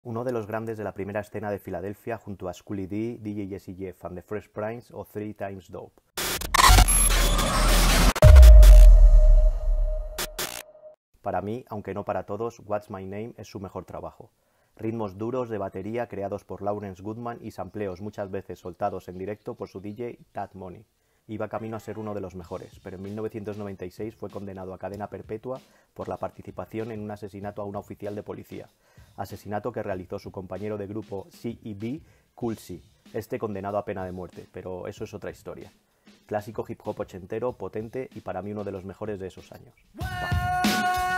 Uno de los grandes de la primera escena de Filadelfia junto a Schoolly D, DJ Jazzy Jeff and the Fresh Prince o Three Times Dope. Para mí, aunque no para todos, What's My Name es su mejor trabajo. Ritmos duros de batería creados por Lawrence Goodman y sampleos muchas veces soltados en directo por su DJ Tad Money. Iba camino a ser uno de los mejores, pero en 1996 fue condenado a cadena perpetua por la participación en un asesinato a una oficial de policía. Asesinato que realizó su compañero de grupo C.E.B., Cool C, este condenado a pena de muerte, pero eso es otra historia. Clásico hip hop ochentero, potente y para mí uno de los mejores de esos años. ¡Bah!